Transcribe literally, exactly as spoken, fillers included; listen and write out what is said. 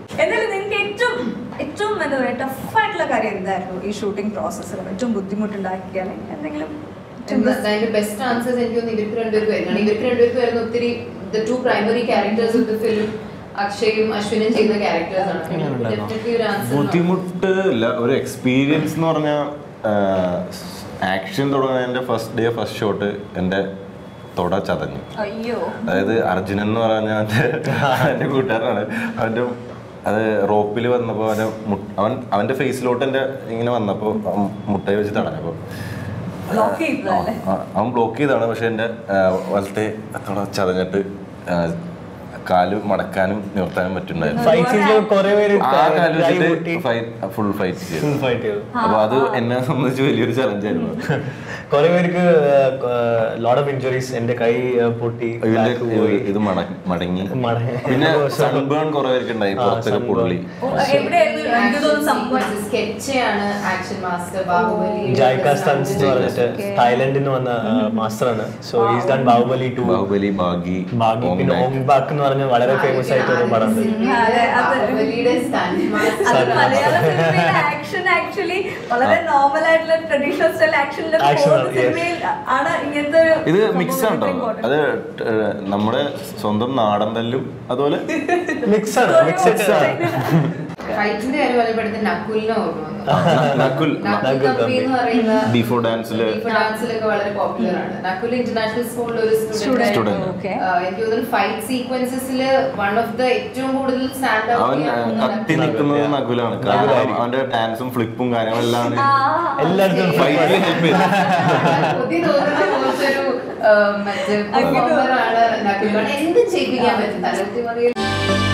എന്നാലും നിങ്ങൾക്ക് ഏറ്റവും ഏറ്റവും എന്താ പറയുക ടഫായിട്ടുള്ള കാര്യം എന്തായിരുന്നു ഈ ഷൂട്ടിംഗ് പ്രോസസ്സിൽ ഏറ്റവും ബുദ്ധിമുട്ടുണ്ടാക്കിയാൽ എന്തെങ്കിലും ബെസ്റ്റ് ആൻസേഴ്സ് എനിക്ക് തോന്നുന്നു ഇവർക്ക് രണ്ടുപേർക്കും ഇവർക്ക് രണ്ടുപേർക്കും ഒത്തിരി the two primary characters of the film അക്ഷയും അശ്വിനും ചെയ്യുന്ന ക്യാരക്ടേഴ്സ് ആണ്. ബുദ്ധിമുട്ട് ഇല്ല, ഒരു എക്സ്പീരിയൻസ് എന്ന് പറഞ്ഞാൽ ആക്ഷൻ തുടങ്ങുന്ന എൻ്റെ ഫസ്റ്റ് ഡേ ഫസ്റ്റ് ഷോട്ട് എൻ്റെ തൊട ചതഞ്ഞു. അതായത് അർജുനൻ എന്ന് പറഞ്ഞാൽ എൻ്റെ എൻ്റെ കൂട്ടുകാരനാണ്. അവൻ്റെ അത് റോപ്പിൽ വന്നപ്പോൾ അവൻ്റെ അവൻ അവൻ്റെ ഫേസിലോട്ട് എൻ്റെ ഇങ്ങനെ വന്നപ്പോൾ മുട്ടയെ വെച്ച് തടഞ്ഞപ്പോൾ അവൻ ബ്ലോക്ക് ചെയ്താണ്. പക്ഷെ എൻ്റെ വലത്തെ തൊട ചതഞ്ഞിട്ട് കാല് മടക്കാനും നിർത്താനും പറ്റുന്നുണ്ടായിരുന്നു. ഫുൾ ഫൈറ്റ് ചെയ്തു. അപ്പൊ അത് എന്നെ സംബന്ധിച്ച് വലിയൊരു ചലഞ്ചായിരുന്നു. കുറെ പേർക്ക് ലോട്ട് ഓഫ് ഇഞ്ചുറീസ്, എന്റെ കൈ പൊട്ടി, ഇത് മടങ്ങി, പിന്നെ സൺബേൺ കുറെ പേർക്ക് ഉണ്ടായി, പുറത്തൊക്കെ പൊള്ളി. ജായ്ക സ്റ്റൺസ് എന്ന് പറഞ്ഞിട്ട് തായ്ലൻഡിൽ നിന്ന് വന്ന മാസ്റ്ററാണ്. So is done Baahubali two, Baahubali, Baaghi, Baaghi, പിന്നെ ഓങ് ബാക്ക് എന്ന് പറഞ്ഞ വളരെ ഫേമസ് ആയിട്ട് ഒരു പടം. ഇത് മിക്സ് ആണ് കേട്ടോ. അത് നമ്മുടെ സ്വന്തം നാടൻ തല്ലും അതുപോലെ മിക്സ് ആണ്. മിക്സ് ആണ്. ഫൈറ്റിന്റെ കാര്യം പറയുമ്പോഴത്തെ നക്കുലിനെ ഓർമ്മ നക്കുൽ ബിഫോർ ഡാൻസില് ഡാൻസിലൊക്കെ വളരെ പോപ്പുലർ ആണ്. നക്കുൽ ഇന്റർനാഷണൽ സ്കൂളിൽ ഒരു സ്റ്റുഡന്റ്. എനിക്ക് തോന്നുന്നു ഫൈറ്റ് സീക്വൻസസിൽ വൺ ഓഫ് ദ ഏറ്റവും കൂടുതൽ സ്റ്റാൻഡ് അവൻ കത്തി നിൽക്കുന്നത് നക്കുലാണ്. കാരണം അവന്റെ ഡാൻസും ഫ്ലിപ്പും കാര്യങ്ങളെല്ലാം എല്ലായിടത്തും ഫൈറ്റിൽ ഹെൽപ്പ് ചെയ്തു. പുതിയ തോന്നുന്ന കുറച്ചൊരു മറ്റേ പെർഫോമർ ആണ് നക്കുൽ. എന്ത് ചെയ്യിപ്പിക്കാൻ പറ്റും തലത്തിൽ